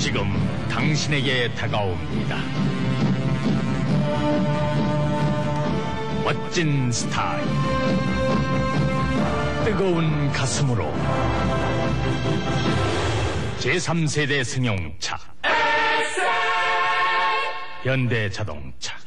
지금 당신에게 다가옵니다. 멋진 스타일, 뜨거운 가슴으로 제3세대 승용차 현대자동차.